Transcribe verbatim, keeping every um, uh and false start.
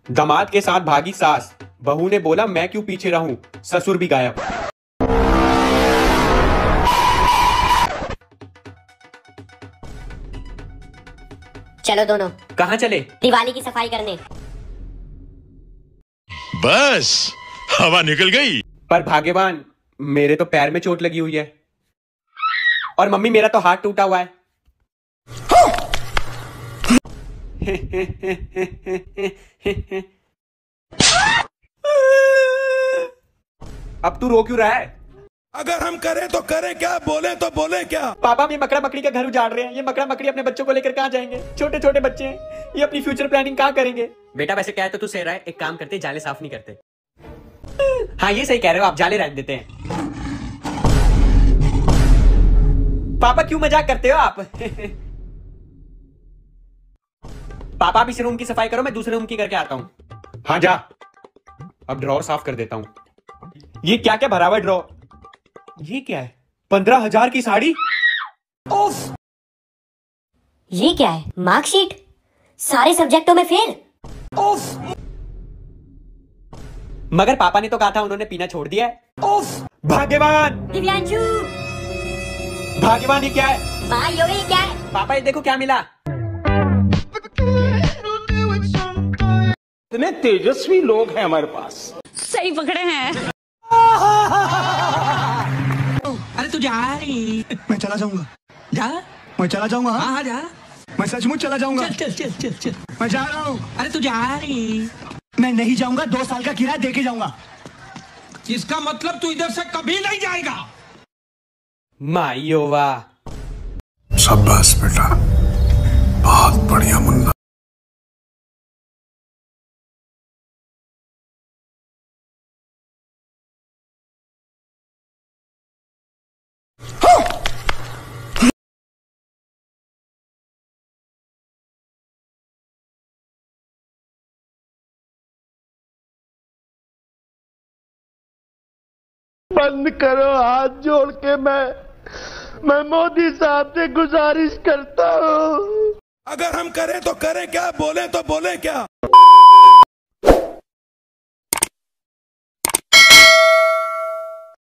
दामाद के साथ भागी सास, बहू ने बोला मैं क्यों पीछे रहूं, ससुर भी गायब। चलो दोनों। कहाँ चले? दिवाली की सफाई करने। बस हवा निकल गई। पर भाग्यवान, मेरे तो पैर में चोट लगी हुई है, और मम्मी मेरा तो हाथ टूटा हुआ है। अब तू रो क्यों रहा है? अगर हम करें तो करें क्या, बोले तो बोले क्या? पापा ये मकड़ा मकड़ी का घर उजाड़ रहे हैं। ये मकड़ा मकड़ी अपने बच्चों को लेकर कहाँ जाएंगे? छोटे छोटे बच्चे हैं, ये अपनी फ्यूचर प्लानिंग कहाँ करेंगे? बेटा वैसे क्या है तो तू सह रहा है, एक काम करते जाले साफ नहीं करते। हाँ ये सही कह रहे हो आप, जाले रहने देते हैं। पापा क्यों मजाक करते हो आप? पापा आप इस रूम की सफाई करो, मैं दूसरे रूम की करके आता हूँ। हाँ जा। अब ड्रॉर साफ कर देता हूँ। ये क्या क्या भरा हुआ है ड्रॉर? ये क्या है? पंद्रह हजार की साड़ी। उफ। ये क्या है? मार्कशीट, सारे सब्जेक्टों में फेल। उफ। मगर पापा ने तो कहा था उन्होंने पीना छोड़ दिया है। उफ। भाग्यवान। दिव्यांशु। भाग्यवान ये क्या है? माँ यो ये क्या है? पापा ये देखो क्या मिला। इतने तेजस्वी लोग हैं हमारे पास। सही पकड़े हैं। अरे तू जा रही? मैं चला जाऊंगा। जा। मैं चला जाऊंगा। हाँ हाँ जा। मैं सचमुच चला जाऊंगा। चल चल चल चल चल। मैं जा रहा हूँ। अरे तू जा रही? मैं नहीं जाऊंगा, दो साल का किराया दे के जाऊंगा। इसका मतलब तू इधर से कभी नहीं जाएगा। मायो वाह। शाबाश बेटा, बहुत बढ़िया मुन्ना। बंद करो, हाथ जोड़ के मैं मैं मोदी साहब से गुजारिश करता हूँ। अगर हम करें तो करें क्या, बोले तो बोले क्या?